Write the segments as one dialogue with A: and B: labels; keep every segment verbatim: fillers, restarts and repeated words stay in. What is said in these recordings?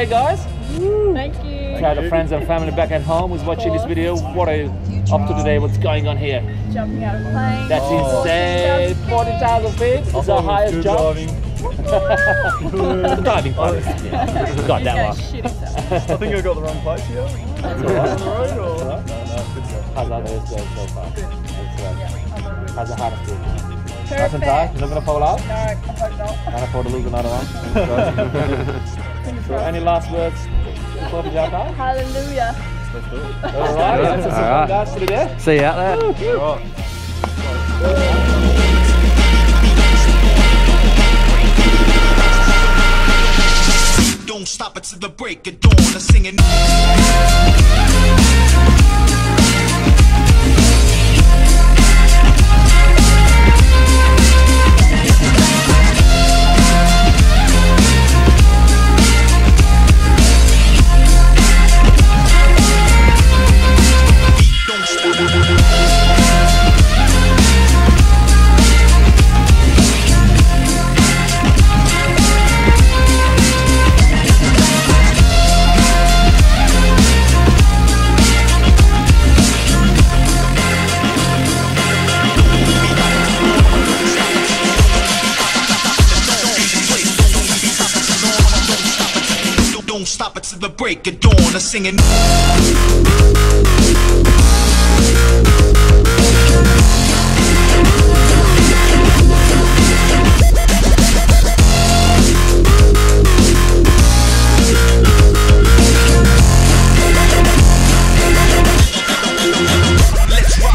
A: birthday, guys.
B: Thank you.
A: Shout out to friends and family back at home who's watching this video. What are you up to today? What's going on here?
B: Jumping out of a plane.
A: That's
B: Oh.
A: insane. forty thousand feet. It's our highest jump.
C: Driving.
A: Diving part. Yeah. Got that one.
B: Shit himself.
C: I think I got the wrong place here.
A: That's alright.
C: On the road or?
A: No,
C: no, good job.
A: How's that going so far? That's right. How's the heart feel? Nice and
B: Perfect.
A: tight? You're not going to fall out?
B: No, I hope not.
A: Can't afford to lose another one. So any last words before we jump out?
B: Hallelujah.
C: Let's do it.
A: Alright, that's some fun, guys. See you there.
D: See you out there.
C: All right.
E: Don't stop it till the break of dawn. I'm singing. Don't stop it. Don't stop it till the break of dawn. I'm singing. Let's rock.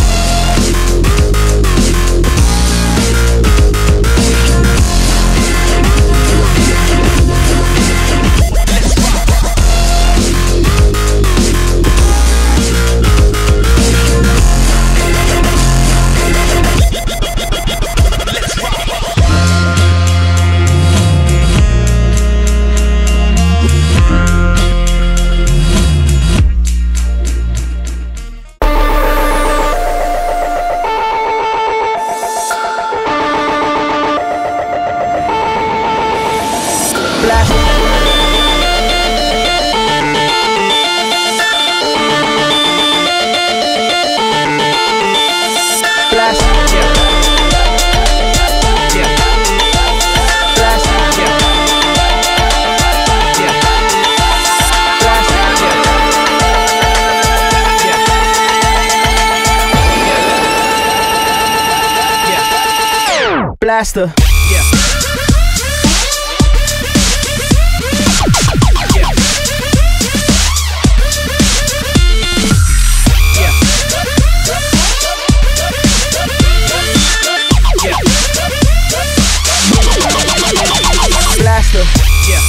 D: Blaster.
E: Yeah.
D: Blaster.
E: Yeah.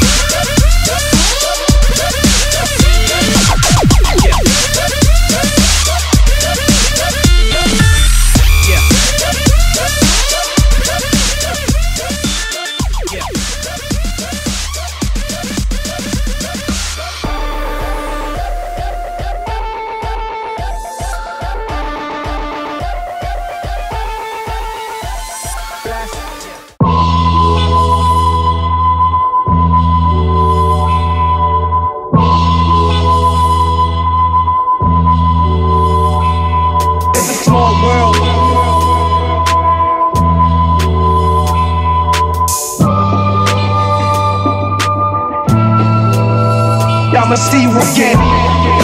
F: I'ma see you again.